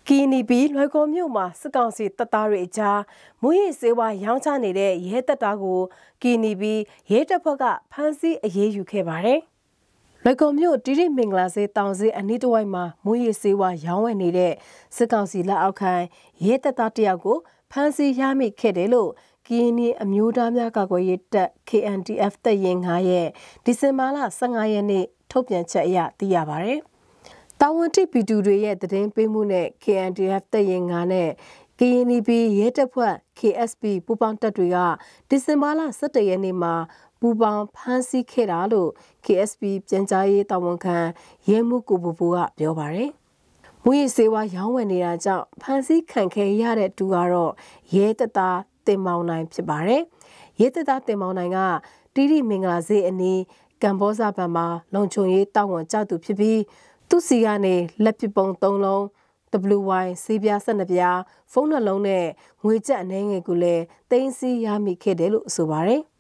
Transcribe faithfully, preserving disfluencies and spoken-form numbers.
ကီနီပီလွိုင်ကော်မြို့မှာစစ်ကောင်စီတပ်သားတွေအကြားမွေးရစေဝါရောင်းချနေတဲ့ရဲတပ်သားကိုကီနီပီရဲတပ်ဖွဲ့ကဖမ်းဆီးအရေးယူခဲ့ပါတယ်။လွိုင်ကော်မြို့တိရိမင်္ဂလာစေတောင်စေအနီးတစ်ဝိုက်မှာမွေးရစေဝါရောင်းဝယ်နေတဲ့စစ်ကောင်စီလက်အောက်ခံရဲတပ်သားတယောက်ကိုဖမ်းဆီးရမိခဲ့တယ်လို့ကီနီအမျိုးသားများကာကွယ်ရေးတပ် K N D F တပ်ရင်း၅ရဲ့ဒီဇင်ဘာလ၁၅ရက်နေ့ထုတ်ပြန်ချက်အရသိရပါတယ်။တာဝန်တိပီတူတွေရဲ့သတင်းပေးမှုနဲ့ K N D F တပ်ရင်း၅နဲ့ K N P ရဲတပ်ဖွဲ့ K S P ပူးပေါင်းတပ်တွေကဒီဇင်ဘာလ၁၁ရက်နေ့မှာပူးပေါင်းဖမ်းဆီးခဲ့တာလို့ K S P ပြန်ကြားရေးတာဝန်ခံရဲမှုကိုဘူဘူကပြောပါတယ်။မွေးစေဝါရောင်းဝယ်နေတာကြောင့်ဖမ်းဆီးခံခဲ့ရတဲ့သူကတော့ရဲတပ်သားတင်မောင်နိုင်ဖြစ်ပါတယ်။ရဲတပ်သားတင်မောင်နိုင်ကတိရိမင်္ဂလာစေအနီးကမ်ဘောဇဘန်မှာလုံခြုံရေးတာဝန်ကျသူဖြစ်ပြီးသူစီကနေလက်ပစ်ပုံသုံးလုံး W Y ဆေးပြား၁၂ပြားဖုန်းနှလုံးနဲ့ငွေကျပ်အနှဲငယ်ကိုလည်းသိမ်းဆည်းရမိခဲ့တယ်လို့ဆိုပါတယ်။